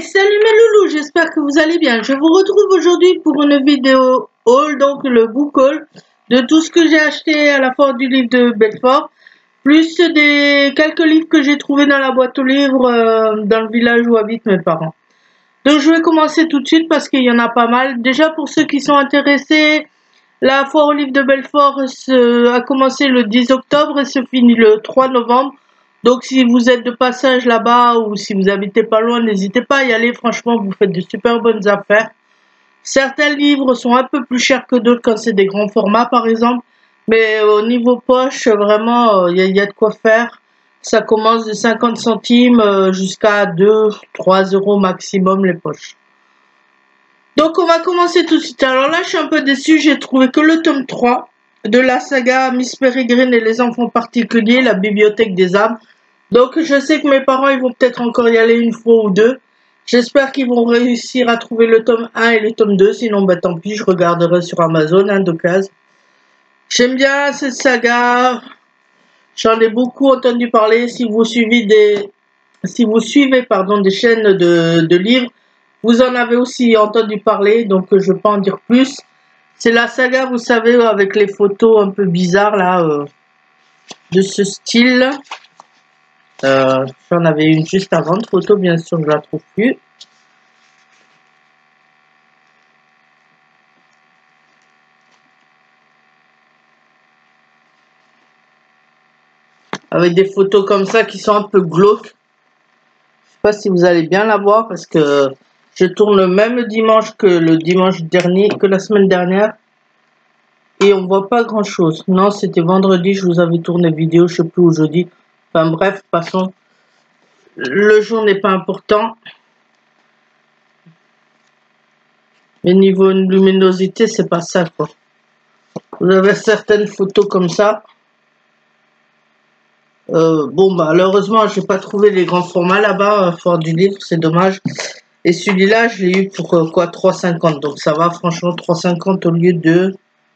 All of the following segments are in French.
Salut mes loulous, j'espère que vous allez bien. Je vous retrouve aujourd'hui pour une vidéo haul, donc le book haul de tout ce que j'ai acheté à la foire du livre de Belfort, plus des quelques livres que j'ai trouvés dans la boîte aux livres dans le village où habitent mes parents. Donc je vais commencer tout de suite parce qu'il y en a pas mal. Déjà pour ceux qui sont intéressés, la foire aux livres de Belfort a commencé le 10 octobre et se finit le 3 novembre. Donc si vous êtes de passage là-bas ou si vous habitez pas loin, n'hésitez pas à y aller. Franchement, vous faites de super bonnes affaires. Certains livres sont un peu plus chers que d'autres quand c'est des grands formats par exemple. Mais au niveau poche, vraiment, il y a de quoi faire. Ça commence de 50 centimes jusqu'à 2-3 € maximum les poches. Donc on va commencer tout de suite. Alors là, je suis un peu déçue. J'ai trouvé que le tome 3 de la saga Miss Peregrine et les enfants particuliers, la bibliothèque des âmes. Donc je sais que mes parents ils vont peut-être encore y aller une fois ou deux. J'espère qu'ils vont réussir à trouver le tome 1 et le tome 2. Sinon bah tant pis, je regarderai sur Amazon d'occasion. J'aime bien cette saga. J'en ai beaucoup entendu parler. Si vous suivez des chaînes de livres, vous en avez aussi entendu parler, donc je vais pas en dire plus. C'est la saga, vous savez, avec les photos un peu bizarres là, de ce style. J'en avais une juste avant de photo, bien sûr, je la trouve plus. Avec des photos comme ça qui sont un peu glauques. Je sais pas si vous allez bien la voir parce que je tourne le même dimanche que le dimanche dernier, que la semaine dernière. Et on voit pas grand chose. Non, c'était vendredi, je vous avais tourné vidéo, je sais plus où jeudi. Enfin bref, passons. Le jour n'est pas important. Mais niveau luminosité, c'est pas ça quoi. Vous avez certaines photos comme ça. Bon bah malheureusement, j'ai pas trouvé les grands formats là-bas, fort du livre, c'est dommage. Et celui-là, je l'ai eu pour quoi, 3,50. Donc ça va, franchement, 3,50 au lieu de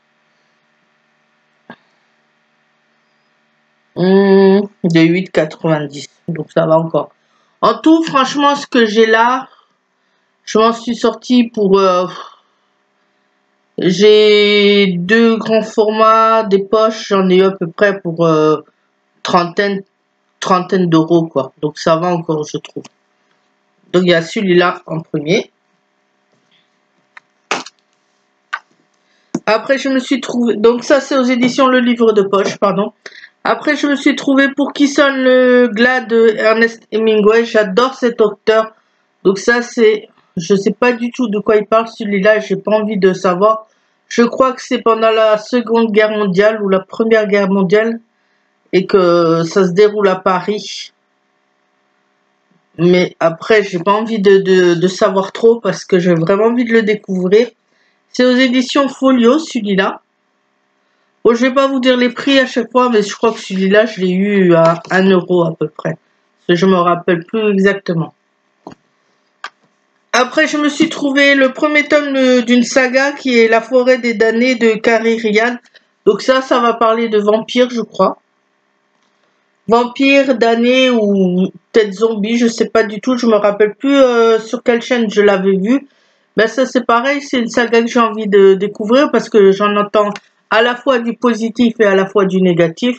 8,90. Donc ça va encore. En tout, franchement, ce que j'ai là, je m'en suis sorti pour... j'ai deux grands formats, des poches, j'en ai eu à peu près pour trentaine d'euros quoi. Donc ça va encore, je trouve. Donc il y a celui-là en premier. Après je me suis trouvé, donc ça c'est aux éditions Le Livre de Poche, pardon. Après je me suis trouvé Pour qui sonne le glas de Ernest Hemingway. J'adore cet auteur. Donc ça c'est, je sais pas du tout de quoi il parle celui-là, j'ai pas envie de savoir. Je crois que c'est pendant la Seconde Guerre mondiale ou la Première Guerre mondiale et que ça se déroule à Paris. Mais après, j'ai pas envie de savoir trop parce que j'ai vraiment envie de le découvrir. C'est aux éditions Folio, celui-là. Bon, je vais pas vous dire les prix à chaque fois, mais je crois que celui-là, je l'ai eu à 1 € à peu près. Parce que je me rappelle plus exactement. Après, je me suis trouvé le premier tome d'une saga qui est La forêt des damnés de Kari Ryan. Donc ça va parler de vampires, je crois. Vampires, damnés ou peut-être zombies, je sais pas du tout. Je me rappelle plus sur quelle chaîne je l'avais vu. Ben ça c'est pareil, c'est une saga que j'ai envie de découvrir parce que j'en entends à la fois du positif et à la fois du négatif.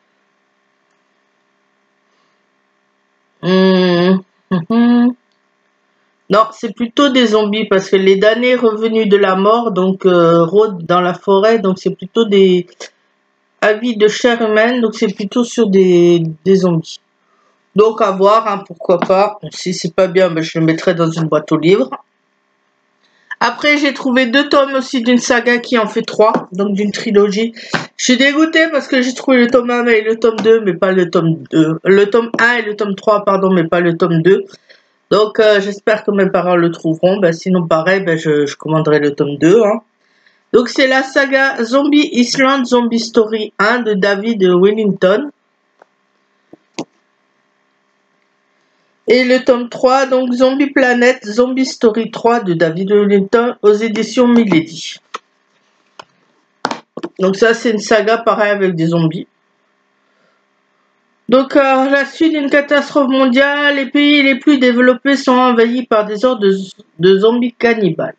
Non, c'est plutôt des zombies parce que les damnés revenus de la mort donc rôdent dans la forêt, donc c'est plutôt des avis de chair humaine, donc c'est plutôt sur des zombies. Donc à voir, hein, pourquoi pas. Si c'est pas bien, ben, je le mettrai dans une boîte aux livres. Après, j'ai trouvé 2 tomes aussi d'une saga qui en fait 3, donc d'une trilogie. Je suis dégoûtée parce que j'ai trouvé le tome 1 et le tome 2, mais pas le tome 2. Le tome 1 et le tome 3, pardon, mais pas le tome 2. Donc j'espère que mes parents le trouveront. Ben, sinon, pareil, ben, je commanderai le tome 2. Hein. Donc c'est la saga Zombie Island Zombie Story 1 de David Wellington. Et le tome 3, donc Zombie Planet, Zombie Story 3 de David Wellington aux éditions Milady. Donc ça, c'est une saga pareil avec des zombies. Donc, à la suite d'une catastrophe mondiale, les pays les plus développés sont envahis par des hordes de zombies cannibales.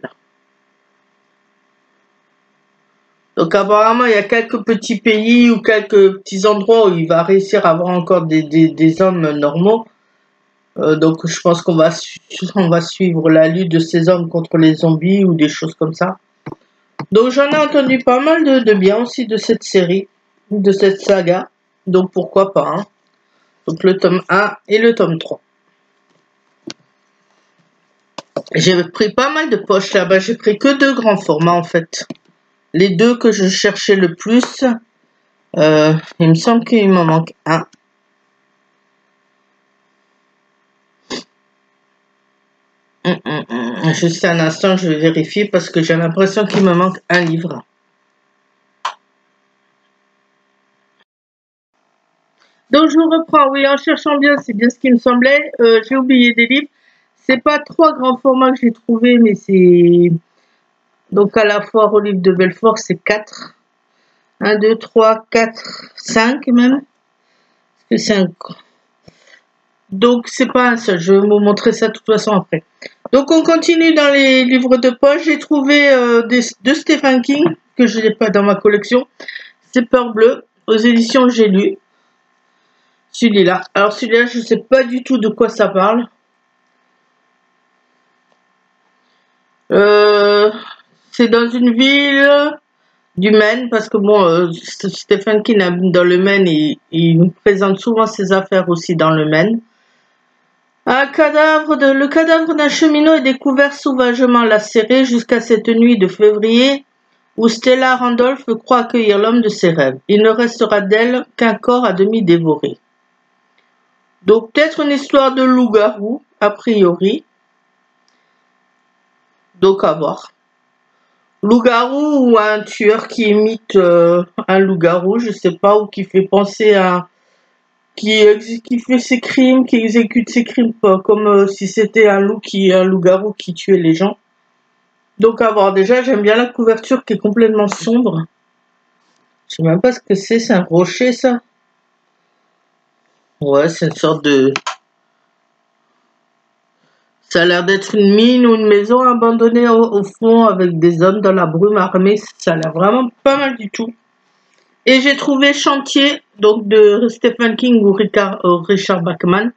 Donc, apparemment, il y a quelques petits pays ou quelques petits endroits où il va réussir à avoir encore des hommes normaux. Donc, je pense qu'on va suivre la lutte de ces hommes contre les zombies ou des choses comme ça. Donc, j'en ai entendu pas mal de bien aussi de cette série, de cette saga. Donc, pourquoi pas, hein. Donc le tome 1 et le tome 3. J'ai pris pas mal de poches là-bas. J'ai pris que 2 grands formats en fait. Les 2 que je cherchais le plus. Il me semble qu'il m'en manque un. Juste un instant, je vais vérifier parce que j'ai l'impression qu'il me manque un livre. Donc je reprends, oui, en cherchant bien, c'est bien ce qui me semblait. J'ai oublié des livres. C'est pas 3 grands formats que j'ai trouvé, mais c'est... Donc à la fois au livre de Belfort, c'est 4. 1, 2, 3, 4, 5 même. Parce que 5. Donc c'est pas un seul, je vais vous montrer ça de toute façon après. Donc on continue dans les livres de poche. J'ai trouvé de Stephen King, que je n'ai pas dans ma collection. C'est Peur Bleue, aux éditions J'ai lu. Celui-là. Alors celui-là, je ne sais pas du tout de quoi ça parle. C'est dans une ville du Maine, parce que bon, Stephen King habite dans le Maine et il nous présente souvent ses affaires aussi dans le Maine. Le cadavre d'un cheminot est découvert sauvagement lacéré jusqu'à cette nuit de février où Stella Randolph croit accueillir l'homme de ses rêves. Il ne restera d'elle qu'un corps à demi dévoré. Donc peut-être une histoire de loup-garou, a priori. Donc à voir. Loup-garou ou un tueur qui imite un loup-garou, je sais pas, ou qui fait penser à... Qui fait ses crimes, qui exécute ses crimes comme si c'était un loup-garou qui tuait les gens. Donc à voir, déjà j'aime bien la couverture qui est complètement sombre. Je sais même pas ce que c'est un rocher ça. Ouais, c'est une sorte de... Ça a l'air d'être une mine ou une maison abandonnée au fond avec des hommes dans la brume armée. Ça a l'air vraiment pas mal du tout. Et j'ai trouvé Chantier, donc de Stephen King ou Richard Bachman.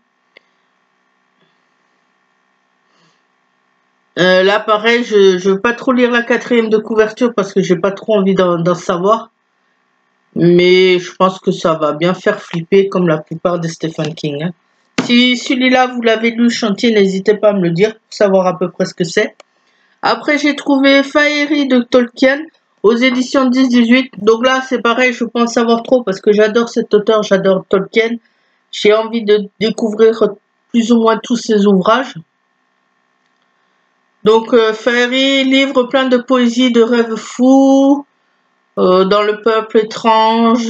Là, pareil, je veux pas trop lire la 4e de couverture parce que j'ai pas trop envie d'en savoir. Mais je pense que ça va bien faire flipper comme la plupart de Stephen King. Hein. Si celui-là, vous l'avez lu, Chantier, n'hésitez pas à me le dire pour savoir à peu près ce que c'est. Après, j'ai trouvé Faerie de Tolkien aux éditions 10-18. Donc là, c'est pareil, je peux en savoir trop parce que j'adore cet auteur, j'adore Tolkien. J'ai envie de découvrir plus ou moins tous ses ouvrages. Donc, Faerie, livre plein de poésie, de rêves fous, dans le peuple étrange,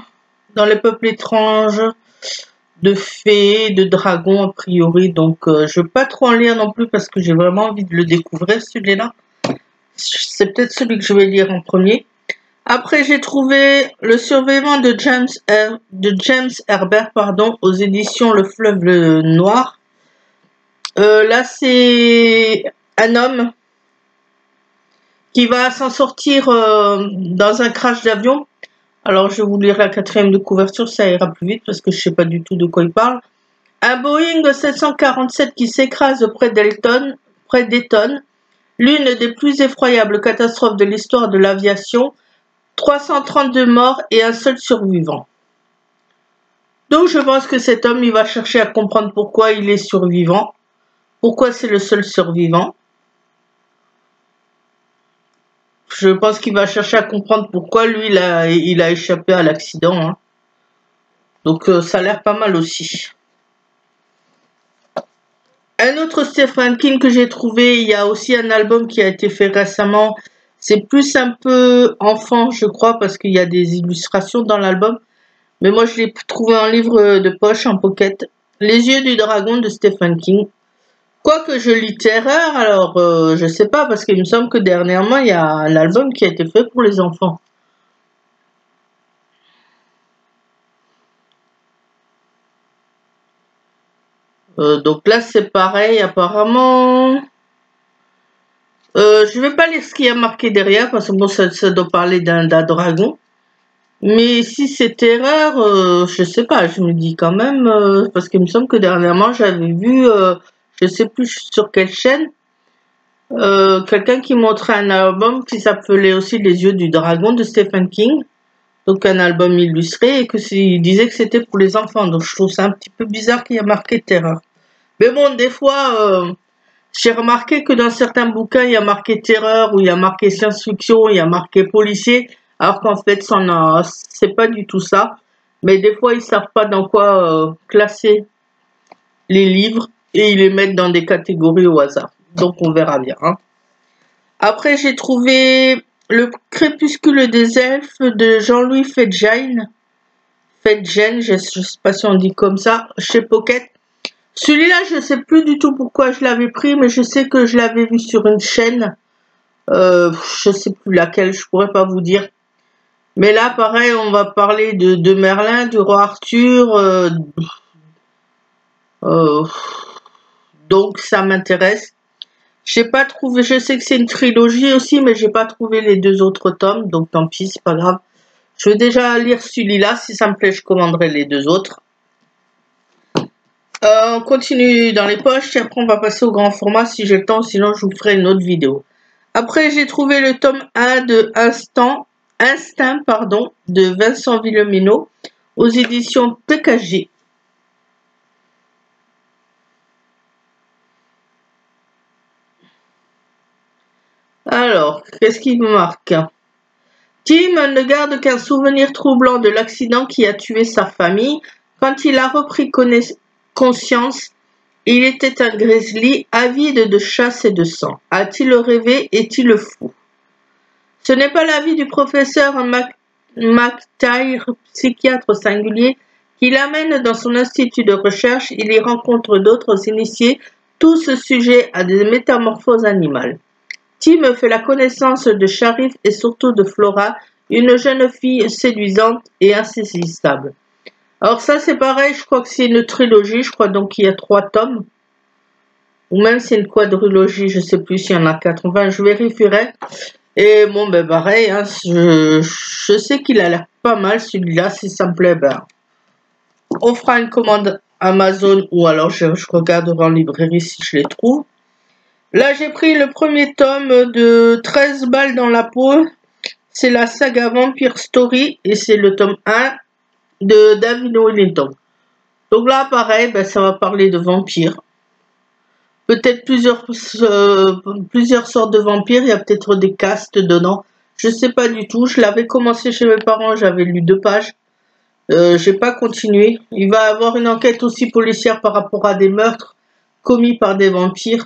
de fées, de dragons a priori. Donc, je ne veux pas trop en lire non plus parce que j'ai vraiment envie de le découvrir, celui-là. C'est peut-être celui que je vais lire en premier. Après, j'ai trouvé Le Survivant de James Herbert, pardon, aux éditions Le Fleuve Noir. Là, c'est un homme qui va s'en sortir dans un crash d'avion. Alors, je vais vous lire la 4e de couverture, ça ira plus vite parce que je ne sais pas du tout de quoi il parle. Un Boeing 747 qui s'écrase près d'Eton, l'une des plus effroyables catastrophes de l'histoire de l'aviation, 332 morts et un seul survivant. Donc je pense que cet homme, il va chercher à comprendre pourquoi il est survivant, pourquoi c'est le seul survivant. Je pense qu'il va chercher à comprendre pourquoi lui, il a échappé à l'accident. Hein. Donc ça a l'air pas mal aussi. Un autre Stephen King que j'ai trouvé, il y a aussi un album qui a été fait récemment. C'est plus un peu enfant, je crois, parce qu'il y a des illustrations dans l'album. Mais moi, je l'ai trouvé en livre de poche, en pocket. Les yeux du dragon de Stephen King. Quoique je lis Terreur, alors je sais pas, parce qu'il me semble que dernièrement, il y a un album qui a été fait pour les enfants. Donc là, c'est pareil, apparemment. Je vais pas lire ce qu'il y a marqué derrière, parce que bon, ça doit parler d'un dragon. Mais si c'est terreur, je sais pas, je me dis quand même, parce qu'il me semble que dernièrement, j'avais vu, je sais plus sur quelle chaîne, quelqu'un qui montrait un album qui s'appelait aussi Les yeux du dragon de Stephen King. Donc un album illustré, et il disait que c'était pour les enfants. Donc je trouve ça un petit peu bizarre qu'il y a marqué terreur. Mais bon, des fois, j'ai remarqué que dans certains bouquins, il y a marqué terreur, ou il y a marqué science-fiction, il y a marqué policier, alors qu'en fait, c'est pas du tout ça. Mais des fois, ils savent pas dans quoi classer les livres, et ils les mettent dans des catégories au hasard. Donc on verra bien. Hein. Après, j'ai trouvé Le crépuscule des elfes de Jean-Louis Fedgen. Fedgen, je sais pas si on dit comme ça, chez Pocket. Celui-là, je sais plus du tout pourquoi je l'avais pris, mais je sais que je l'avais vu sur une chaîne. Je sais plus laquelle, je pourrais pas vous dire. Mais là, pareil, on va parler de Merlin, du roi Arthur. Donc, ça m'intéresse. J'ai pas trouvé, je sais que c'est une trilogie aussi, mais j'ai pas trouvé les 2 autres tomes, donc tant pis, c'est pas grave. Je vais déjà lire celui-là, si ça me plaît, je commanderai les 2 autres. On continue dans les poches et après on va passer au grand format si j'ai le temps, sinon je vous ferai une autre vidéo. Après j'ai trouvé le tome 1 de Instinct de Vincent Villeminot aux éditions PKG. Alors, qu'est-ce qui me marque? Tim ne garde qu'un souvenir troublant de l'accident qui a tué sa famille. Quand il a repris conscience, il était un grizzly avide de chasse et de sang. A-t-il rêvé? Est-il fou? Ce n'est pas l'avis du professeur McTire, psychiatre singulier, qui l'amène dans son institut de recherche. Il y rencontre d'autres initiés, tous sujets à des métamorphoses animales. Tim fait la connaissance de Sharif et surtout de Flora, une jeune fille séduisante et insaisissable. Alors ça c'est pareil, je crois que c'est une trilogie, je crois donc qu'il y a 3 tomes. Ou même c'est une quadrilogie, je sais plus s'il y en a 4. Enfin, je vérifierai. Et bon, ben pareil, hein, je sais qu'il a l'air pas mal celui-là. Si ça me plaît, ben, on fera une commande Amazon ou alors je regarderai en librairie si je les trouve. Là, j'ai pris le premier tome de 13 balles dans la peau. C'est la saga Vampire Story et c'est le tome 1 de David Wellington. Donc là, pareil, ben, ça va parler de vampires. Peut-être plusieurs sortes de vampires. Il y a peut-être des castes dedans. Je sais pas du tout. Je l'avais commencé chez mes parents. J'avais lu 2 pages. J'ai pas continué. Il va y avoir une enquête aussi policière par rapport à des meurtres commis par des vampires.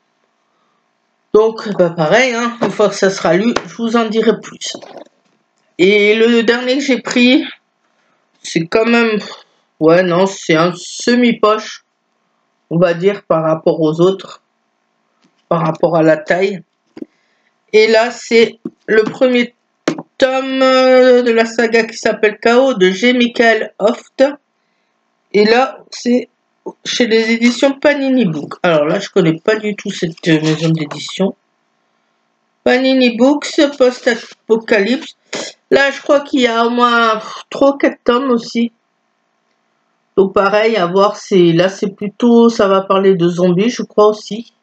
Donc, bah pareil, hein, une fois que ça sera lu, je vous en dirai plus. Et le dernier que j'ai pris, c'est quand même... Ouais, non, c'est un semi-poche, on va dire, par rapport aux autres, par rapport à la taille. Et là, c'est le premier tome de la saga qui s'appelle Chaos de G. Michael Hoft. Et là, c'est chez les éditions Panini Book. Alors là, je connais pas du tout cette maison d'édition. Panini Books, Post-Apocalypse. Là, je crois qu'il y a au moins 3 ou 4 tomes aussi. Donc pareil, à voir, là c'est plutôt, ça va parler de zombies, je crois aussi.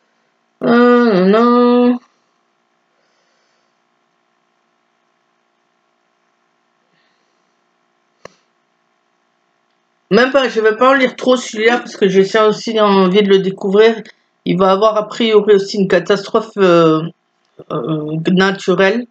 Non. Même pas, je vais pas en lire trop celui-là parce que j'ai aussi envie de le découvrir. Il va avoir a priori aussi une catastrophe naturelle.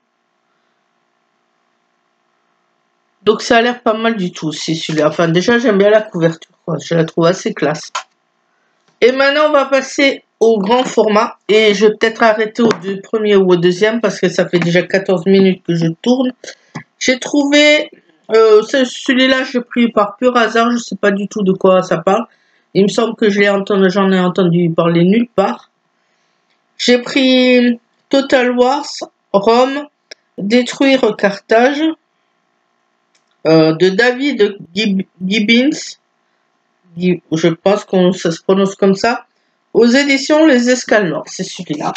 Donc ça a l'air pas mal du tout aussi celui-là. Enfin déjà j'aime bien la couverture, quoi. Je la trouve assez classe. Et maintenant on va passer au grand format. Et je vais peut-être arrêter au premier ou au deuxième parce que ça fait déjà 14 minutes que je tourne. J'ai trouvé... celui-là, je l'ai pris par pur hasard. Je sais pas du tout de quoi ça parle. Il me semble que j'en ai entendu parler nulle part. J'ai pris Total Wars, Rome, Détruire Carthage, de David Gibbons. Je pense qu'on ça se prononce comme ça. Aux éditions Les Escalmors, c'est celui-là.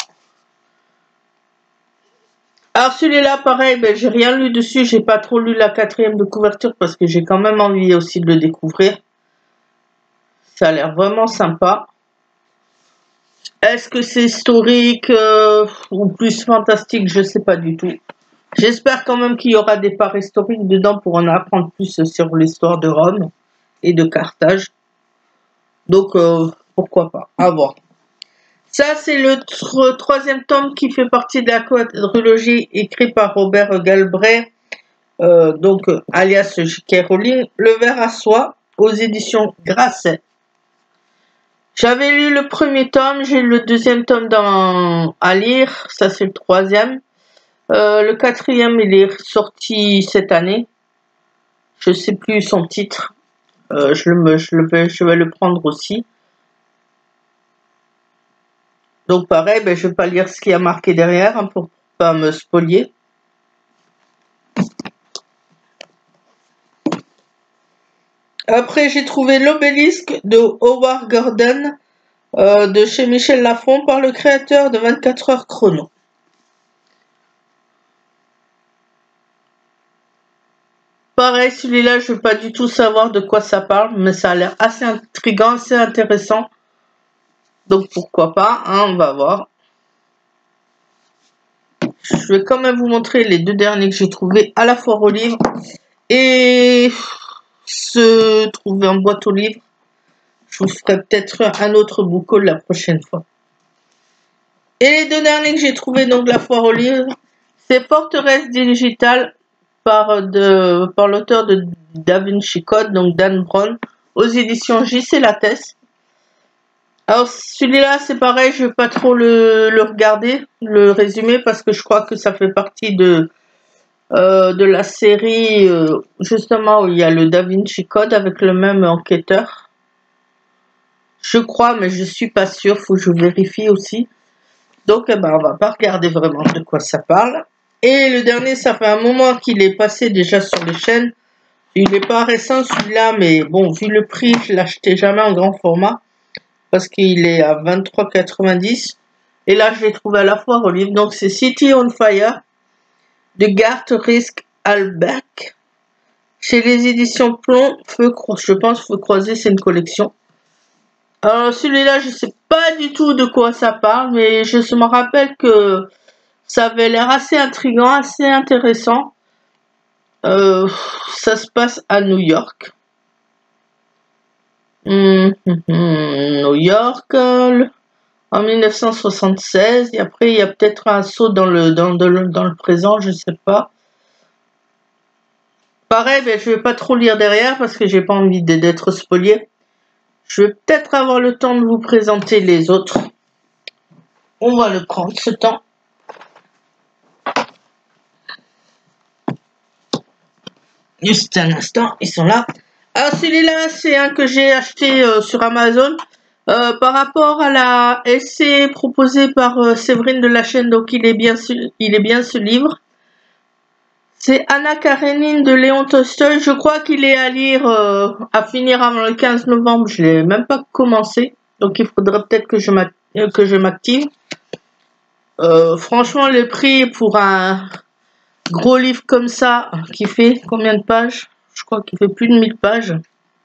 Alors celui-là, pareil, ben, j'ai rien lu dessus. J'ai pas trop lu la 4e de couverture parce que j'ai quand même envie aussi de le découvrir. Ça a l'air vraiment sympa. Est-ce que c'est historique ou plus fantastique? Je sais pas du tout. J'espère quand même qu'il y aura des parts historiques dedans pour en apprendre plus sur l'histoire de Rome et de Carthage. Donc, pourquoi pas, à voir. Ça, c'est le 3e tome qui fait partie de la quadrilogie écrite par Robert Galbraith, alias J.K. Rowling, Le Ver à Soie, aux éditions Grasset. J'avais lu le 1er tome, j'ai le 2e tome à lire, ça c'est le 3e. Le 4e, il est sorti cette année. Je sais plus son titre. Je vais le prendre aussi. Donc pareil, ben, je vais pas lire ce qu'il y a marqué derrière hein, pour pas me spolier. Après, j'ai trouvé l'obélisque de Howard Gordon de chez Michel Lafon par le créateur de 24 heures chrono. Pareil, celui-là, je ne veux pas du tout savoir de quoi ça parle, mais ça a l'air assez intriguant, assez intéressant. Donc pourquoi pas, hein, on va voir. Je vais quand même vous montrer les 2 derniers que j'ai trouvés à la foire aux livres et se trouver en boîte aux livres. Je vous ferai peut-être un autre book haul la prochaine fois. Et les 2 derniers que j'ai trouvés donc la foire aux livres, c'est Forteresse Digitale par l'auteur de Da Vinci Code, donc Dan Brown, aux éditions J.C. Lattès. Alors celui-là c'est pareil, je ne vais pas trop le regarder, le résumé, parce que je crois que ça fait partie de la série justement où il y a le Da Vinci Code avec le même enquêteur. Je crois, mais je suis pas sûre, faut que je vérifie aussi. Donc eh ben, on va pas regarder vraiment de quoi ça parle. Et le dernier, ça fait un moment qu'il est passé déjà sur les chaînes. Il n'est pas récent celui-là, mais bon, vu le prix, je l'achetais jamais en grand format. Parce qu'il est à 23,90 €. Et là, je l'ai trouvé à la foire aux livres. Donc, c'est City on Fire de Garth Risk Albeck. Chez les éditions Plomb, je pense Feu Croisé, c'est une collection. Alors, celui-là, je ne sais pas du tout de quoi ça parle, mais je me rappelle que ça avait l'air assez intriguant, assez intéressant. Ça se passe à New York. New York, en 1976. Et après, il y a peut-être un saut dans le présent, je sais pas. Pareil, ben, je vais pas trop lire derrière parce que j'ai pas envie d'être spolié. Je vais peut-être avoir le temps de vous présenter les autres. On va le prendre, ce temps. Juste un instant, ils sont là. Alors celui-là, c'est un que j'ai acheté sur Amazon. Par rapport à la essai proposée par Séverine de la chaîne, donc il est bien ce livre. C'est Anna Karénine de Léon Tolstoï. Je crois qu'il est à lire, à finir avant le 15 novembre. Je l'ai même pas commencé, donc il faudrait peut-être que je m'active. Franchement, le prix pour un gros livre comme ça, qui fait combien de pages? Je crois qu'il fait plus de 1000 pages.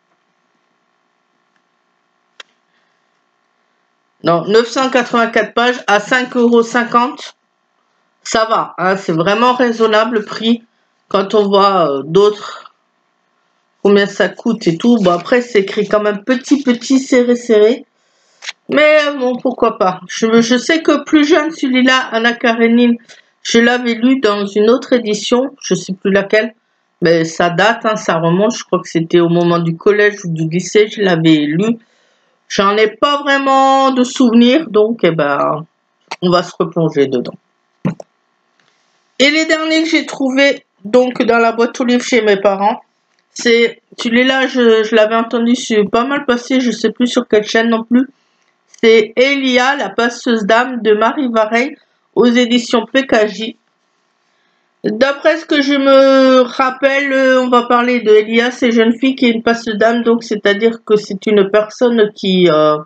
Non, 984 pages à 5,50 €. Ça va, hein, c'est vraiment raisonnable le prix. Quand on voit d'autres, combien ça coûte et tout. Bon, après, c'est écrit quand même petit, serré. Mais bon, pourquoi pas. Je sais que plus jeune, celui-là, Anna Karénine, je l'avais lu dans une autre édition. Je sais plus laquelle. Mais ça date, hein, ça remonte. Je crois que c'était au moment du collège ou du lycée. Je l'avais lu. J'en ai pas vraiment de souvenirs. Donc, eh ben, on va se replonger dedans. Et les derniers que j'ai trouvés donc dans la boîte aux livres chez mes parents, c'est celui-là, je l'avais entendu sur pas mal passé, je sais plus sur quelle chaîne non plus. C'est Elia, la passeuse d'âme de Marie Vareille aux éditions PKJ. D'après ce que je me rappelle, on va parler de Elias et jeune fille qui est une passe d'âme, donc c'est-à-dire que c'est une personne qui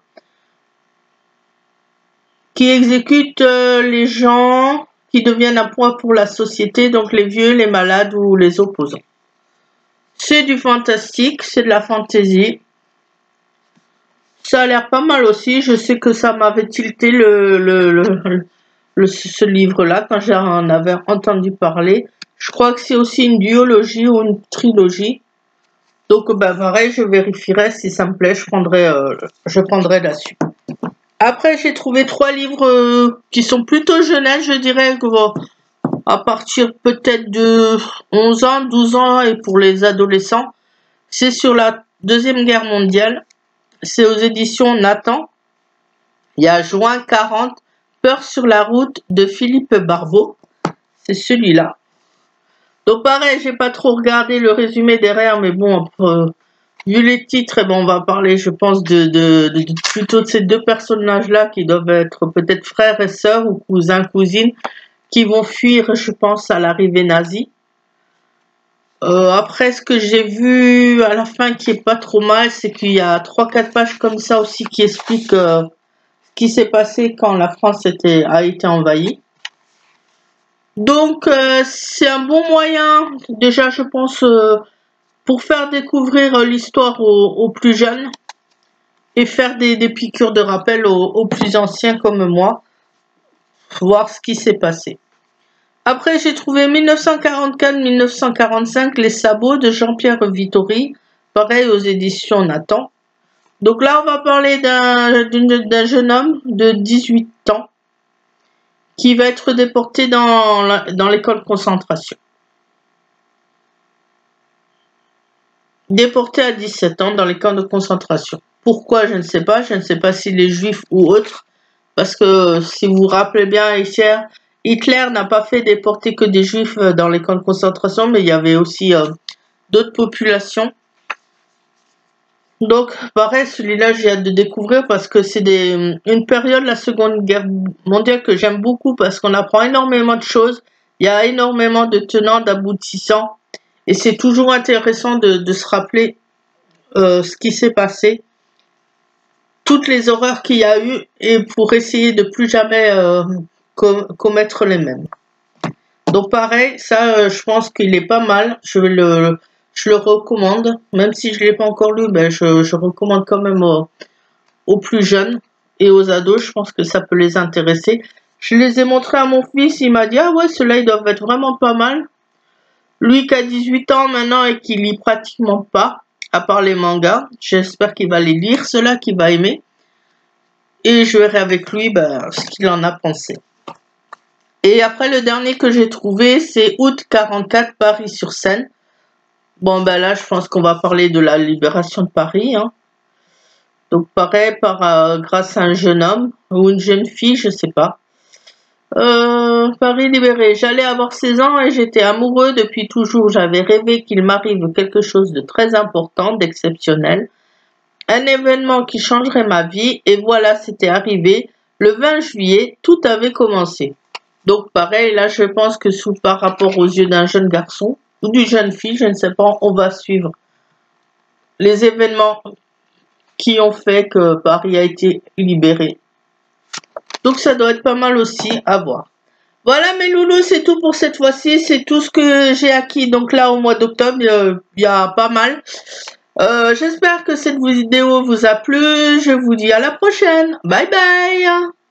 exécute les gens qui deviennent un poids pour la société, donc les vieux, les malades ou les opposants. C'est du fantastique, c'est de la fantaisie. Ça a l'air pas mal aussi, je sais que ça m'avait tilté ce livre-là quand j'en avais entendu parler. Je crois que c'est aussi une duologie ou une trilogie. Donc, ben, pareil, je vérifierai si ça me plaît, je prendrai la suite. Après, j'ai trouvé 3 livres qui sont plutôt jeunesse, je dirais, à partir peut-être de 11 ans, 12 ans et pour les adolescents. C'est sur la Deuxième Guerre mondiale. C'est aux éditions Nathan. Il y a Juin 40, Peur sur la route de Philippe Barbeau. C'est celui-là. Donc pareil, j'ai pas trop regardé le résumé derrière, mais bon, vu les titres, eh ben, on va parler, je pense, plutôt de ces 2 personnages-là qui doivent être peut-être frères et sœurs ou cousins, cousines, qui vont fuir, je pense, à l'arrivée nazie. Après, ce que j'ai vu à la fin qui est pas trop mal, c'est qu'il y a 3-4 pages comme ça aussi qui expliquent ce qui s'est passé quand la France a été envahie. Donc, c'est un bon moyen, déjà, je pense, pour faire découvrir l'histoire aux plus jeunes et faire des piqûres de rappel aux plus anciens comme moi, voir ce qui s'est passé. Après, j'ai trouvé 1944-1945, Les sabots de Jean-Pierre Vittori, pareil aux éditions Nathan. Donc là, on va parler d'un jeune homme de 18 ans qui va être déporté dans l'école de concentration. Déporté à 17 ans dans les camps de concentration. Pourquoi, je ne sais pas. Je ne sais pas s'il est juif ou autre. Parce que, si vous vous rappelez bien, Hitler n'a pas fait déporter que des juifs dans les camps de concentration, mais il y avait aussi d'autres populations. Donc, pareil, celui-là, j'ai hâte de découvrir parce que c'est une période, la Seconde Guerre mondiale, que j'aime beaucoup parce qu'on apprend énormément de choses. Il y a énormément de tenants, d'aboutissants. Et c'est toujours intéressant de se rappeler ce qui s'est passé, toutes les horreurs qu'il y a eu, et pour essayer de plus jamais commettre les mêmes. Donc pareil, ça, je pense qu'il est pas mal. Je le recommande, même si je ne l'ai pas encore lu, ben je recommande quand même aux plus jeunes et aux ados. Je pense que ça peut les intéresser. Je les ai montrés à mon fils, il m'a dit « Ah ouais, ceux-là, ils doivent être vraiment pas mal ». Lui qui a 18 ans maintenant et qui lit pratiquement pas, à part les mangas, j'espère qu'il va les lire, ceux-là qu'il va aimer. Et je verrai avec lui ce qu'il en a pensé. Et après, le dernier que j'ai trouvé, c'est Août 44, Paris-sur-Seine. Bon, ben là, je pense qu'on va parler de la libération de Paris. Hein. Donc, pareil, grâce à un jeune homme ou une jeune fille, je sais pas. Paris libéré. J'allais avoir 16 ans et j'étais amoureux depuis toujours. J'avais rêvé qu'il m'arrive quelque chose de très important, d'exceptionnel. Un événement qui changerait ma vie. Et voilà, c'était arrivé. Le 20 juillet, tout avait commencé. Donc pareil, là je pense que par rapport aux yeux d'un jeune garçon ou d'une jeune fille, je ne sais pas, on va suivre les événements qui ont fait que Paris a été libéré. Donc ça doit être pas mal aussi à voir. Voilà mes loulous, c'est tout pour cette fois-ci. C'est tout ce que j'ai acquis. Donc là au mois d'octobre, il y a pas mal. J'espère que cette vidéo vous a plu. Je vous dis à la prochaine. Bye bye.